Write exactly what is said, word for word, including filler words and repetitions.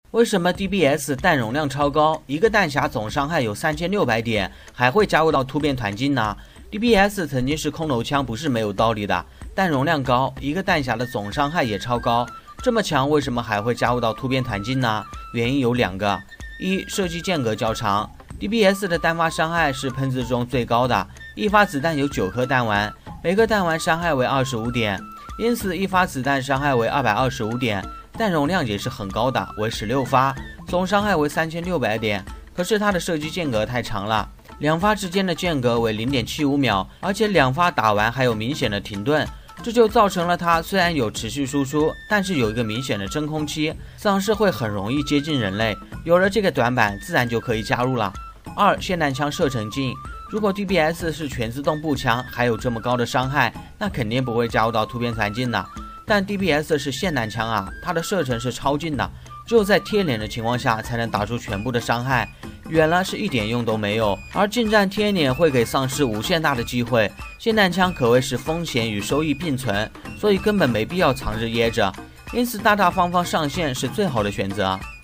为什么 D B S 弹容量超高，一个弹匣总伤害有三千六百点，还会加入到突变团进呢？ D B S 曾经是空投枪，不是没有道理的。弹容量高，一个弹匣的总伤害也超高，这么强，为什么还会加入到突变团进呢？原因有两个：一、射击间隔较长 ，D B S 的单发伤害是喷子中最高的，一发子弹有九颗弹丸，每个弹丸伤害为二十五点，因此一发子弹伤害为二百二十五点。 弹容量也是很高的，为十六发，总伤害为三千六百点。可是它的射击间隔太长了，两发之间的间隔为 零点七五秒，而且两发打完还有明显的停顿，这就造成了它虽然有持续输出，但是有一个明显的真空期，丧尸会很容易接近人类。有了这个短板，自然就可以加入了。二、霰弹枪射程近。 如果 D B S 是全自动步枪，还有这么高的伤害，那肯定不会加入到突变团进的。 但 D B S 是霰弹枪啊，它的射程是超近的，只有在贴脸的情况下才能打出全部的伤害，远了是一点用都没有。而近战贴脸会给丧尸无限大的机会，霰弹枪可谓是风险与收益并存，所以根本没必要藏着掖着，因此大大方方上线是最好的选择。